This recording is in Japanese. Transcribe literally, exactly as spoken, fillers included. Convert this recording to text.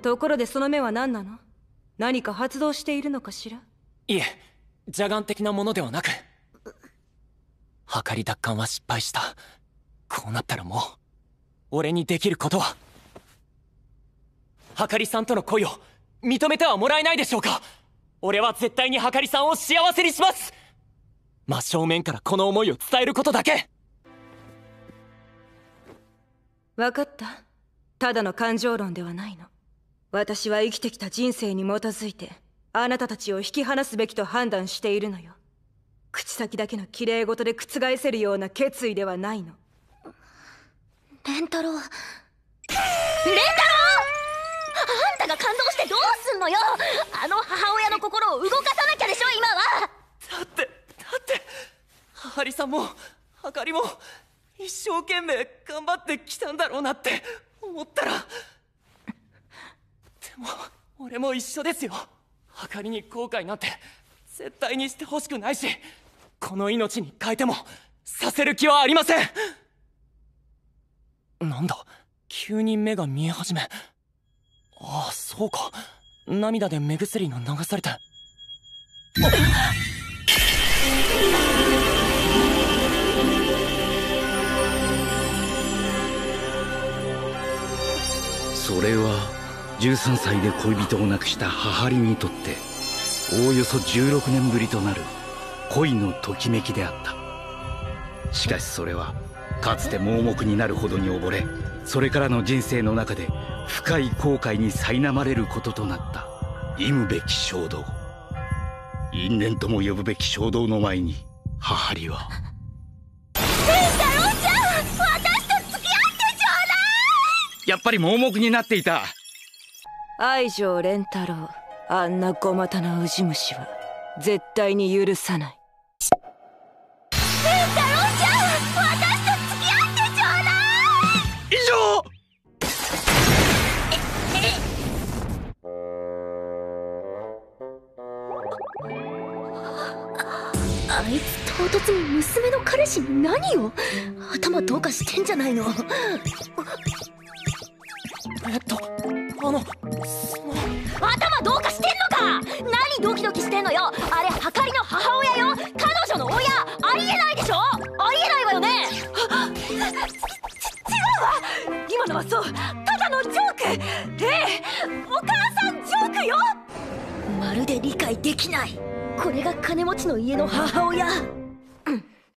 ところでその目は何なの？何か発動しているのかしら？ いえ、邪眼的なものではなく、はかり奪還は失敗した。こうなったらもう俺にできることは、はかりさんとの恋を認めてはもらえないでしょうか。俺は絶対にはかりさんを幸せにします。真正面からこの思いを伝えることだけ。 分かった。ただの感情論ではないの。私は生きてきた人生に基づいてあなたたちを引き離すべきと判断しているのよ。口先だけの綺麗事で覆せるような決意ではないの。 蓮太郎、蓮太郎、あんたが感動してどうすんのよ。あの母親の心を動かさなきゃでしょ今は。 だってだってははりさんもはかりも一生懸命頑張ってきたんだろうなって思ったら、でも俺も一緒ですよ。はかりに後悔なんて絶対にしてほしくないし、この命に変えてもさせる気はありません。なんだ、急に目が見え始め。ああ、そうか、涙で目薬が流されて。 それはじゅうさんさいで恋人を亡くした母りにとっておおよそじゅうろくねんぶりとなる恋のときめきであった。しかしそれはかつて盲目になるほどに溺れ、それからの人生の中で深い後悔に苛まれることとなった忌むべき衝動、因縁とも呼ぶべき衝動の前に母りは蓮太郎ちゃん、私と付き合ってちょうだい。 やっぱり盲目になっていた。 愛情蓮太郎、あんなごまたなウジ虫は絶対に許さない。 蓮太郎ちゃん、私と付き合ってちょうだい。 以上。 あいつ唐突に娘の彼氏に何を。頭どうかしてんじゃないの。 えっとあのその頭どうかしてんのか。何ドキドキしてんのよ。あれはかりの母親よ。彼女の親。ありえないでしょ。ありえないわよね。ち違うわ。今のはそうただのジョーク。ええ、お母さんジョークよ。まるで理解できない。これが金持ちの家の母親。